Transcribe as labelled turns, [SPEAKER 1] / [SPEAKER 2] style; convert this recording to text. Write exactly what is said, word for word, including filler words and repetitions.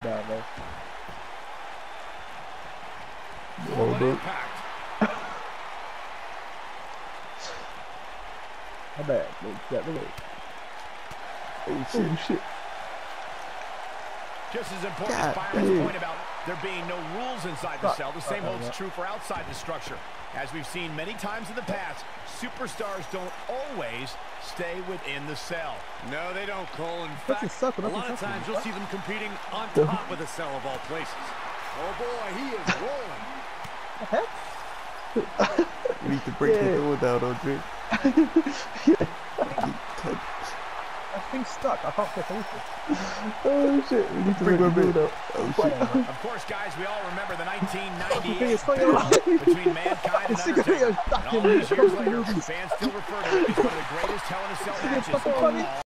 [SPEAKER 1] Beatdown, man.
[SPEAKER 2] Hold up.
[SPEAKER 1] My bad. Got me.
[SPEAKER 2] Oh shit! Oh, shit.
[SPEAKER 3] Just as important as Byron's point about there being no rules inside the cell, the same holds true for outside the structure. As we've seen many times in the past, superstars don't always stay within the cell.
[SPEAKER 4] No, they don't, Cole. In fact, a lot of times you'll see them competing on top of the cell of all places. Oh boy, he is rolling.
[SPEAKER 2] You need to break yeah. the door down, Andre.
[SPEAKER 1] Yeah. That thing's stuck. I can't click anything.
[SPEAKER 2] Oh shit, we need to break the door down. Oh shit.
[SPEAKER 3] Of course, guys, we all remember the nineteen ninety-eight between Mankind and Undertaker. And all these years later, fans still refer to it as one of the greatest Hell in a Cell matches of all